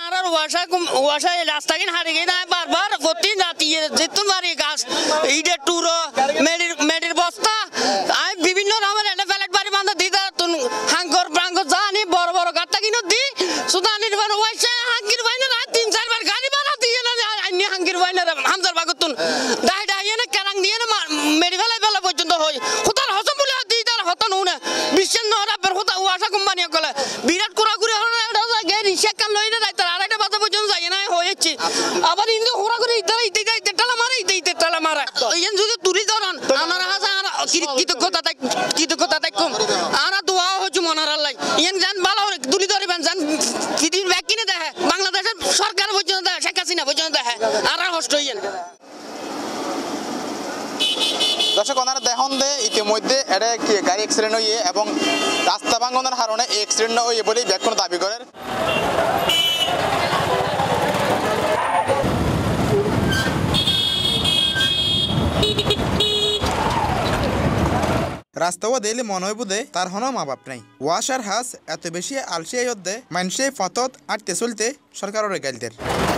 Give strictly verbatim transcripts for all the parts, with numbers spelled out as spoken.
আর ওয়াশা ওয়াশা রাস্তা কিন হারিয়ে গিয়ে না বারবার প্রতিদিন রাতি যেতুন বাড়ি গাছ ইডের টুরো মেডির মেডির বস্তা আমি বিভিন্ন রকমের একটা ফ্ল্যাট বাড়ি বান্ধব দিই তুন হাঙ্গর ব্রাঙ্গর জানি বড় বড় গাত্তা কিনো দি সুদানির বার ওয়াশা হাঙ্গির বাইনা রাত তিন চারবার গাড়ি বানা দিয়ে না আইনি হাঙ্গির বাইনা হামজার বাগতুন ডাই ডাই না কেরাং দিয়ে না মেডি ফেলাই ফেলা পর্যন্ত হয় হুতার হসম বলে দিই তার হতন হুনে বিশ্বের নহরা বের হুতা ওয়াশা কোম্পানি কলে বিরাট কুড়াকুড়ি হলো না রিক্সা কান লই না তার আড়াইটা বাজে পর্যন্ত যাই না হয়েছে আবার ইন্দু হুড়া করে ইতে ইতে ইতে টালা মারে ইতে ইতে টালা মারা ইন যদি তুরি ধরন আমার হাজা আর কৃতজ্ঞতা তাই কৃতজ্ঞতা তাই কম আর দোয়া হচ্ছে মনার আল্লাহ ইন জান ভালো তুলি ধরবেন জান পৃথিবীর ব্যাগ কিনে দেখে বাংলাদেশের সরকার পর্যন্ত দেখে শেখ হাসিনা পর্যন্ত দেখে আর কষ্ট হইয়েন দর্শক ওনারা দেখুন দে ইতিমধ্যে এটা গাড়ি অ্যাক্সিডেন্ট হয়ে এবং রাস্তা ভাঙনের কারণে এই অ্যাক্সিডেন্ট হয়ে বলেই ব্যাখ্যান দাবি করেন রাস্তাও দিলে মনে হইব দে তার হন মা বাপ নাই ওয়াশার হাস এত বেশি আলসি দে মানুষে ফতত আটতে চলতে সরকারের গাইলদের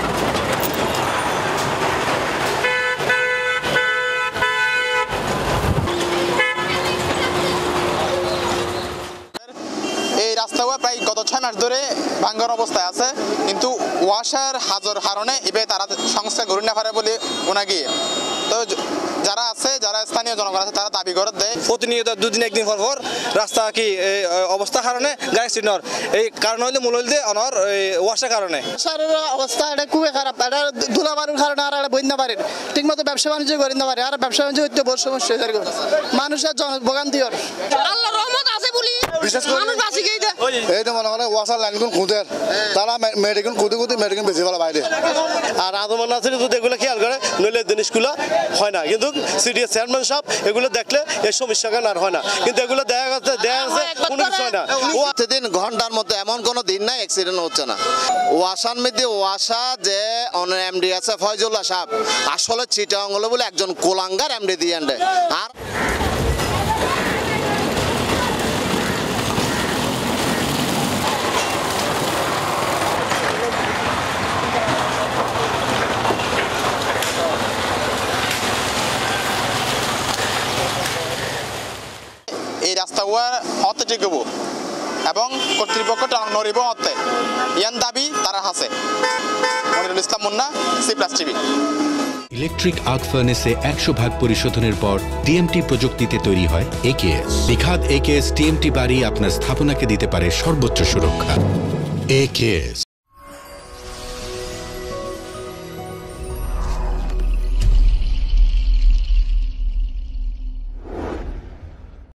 এই রাস্তাও প্রায় গত ছয় মাস ধরে ভাঙ্গার অবস্থায় আছে কিন্তু ওয়াশার হাজার কারণে এবার তারা সংস্থা গড়ে না পারে বলে ওনা গিয়ে তো যারা আছে যারা স্থানীয় জনগণ আছে তারা দাবি করে দেয় প্রতিনিয়ত দুদিন একদিন পর পর রাস্তা কি অবস্থার কারণে গাড়ি সিটনর এই কারণ হইলে মূল হইলে অনর ওয়াশার কারণে সারের অবস্থা এটা খুবই খারাপ এটা ধুলাবারুর কারণে আর এটা বইতে পারেন ঠিকমতো ব্যবসা বাণিজ্য করে নিতে পারে আর ব্যবসা বাণিজ্য হইতে বড় সমস্যা মানুষের ভোগান্তি হয় আল্লাহ রহমত আছে বলি বিশেষ করে মানুষ বাঁচি গিয়ে দেয় এই তো মনে হয় ওয়াশার লাইনগুলো খুঁজের তারা মেডিকেল খুঁজে খুঁজে মেডিকেল বেশি ভালো বাইরে আর আদমান আছে যদি এগুলো খেয়াল করে নইলে জিনিসগুলো হয় না কিন্তু সিডিএস চেয়ারম্যান সাহেব এগুলো দেখলে এই সমস্যা কেন আর হয় না কিন্তু এগুলো দেখা যাচ্ছে দেখা যাচ্ছে কোনো কিছু হয় না প্রতিদিন ঘন্টার মধ্যে এমন কোনো দিন নাই অ্যাক্সিডেন্ট হচ্ছে না ওয়াশার মধ্যে ওয়াশা যে এমডি আছে ফয়জুল্লাহ সাহেব আসলে চিটাং হলো বলে একজন কোলাঙ্গার এমডি দিয়ে আনবে আর এই রাস্তাগুলো হতে টিকব এবং কর্তৃপক্ষ নড়িব হতে ইয়ান দাবি তারা আছে Monirul Islam Munna C plus TV electric arc ফার্নেসে একশো ভাগ পরিশোধনের পর টিএমটি প্রযুক্তিতে তৈরি হয় একেএস নিখাদ একেএস টিএমটি বাড়ি আপনার স্থাপনাকে দিতে পারে সর্বোচ্চ সুরক্ষা একেএস